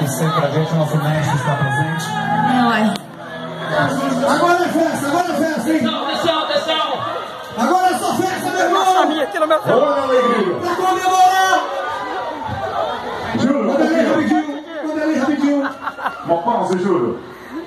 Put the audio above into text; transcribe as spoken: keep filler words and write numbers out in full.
agradecer pra gente, nosso mestre está presente. Ai. Agora é festa, agora é festa, hein? Atenção, atenção! Agora é só festa, meu irmão! Olha a alegria! Pra comemorar! Júlio, manda ali rapidinho, manda ali rapidinho. Uma pausa, Júlio.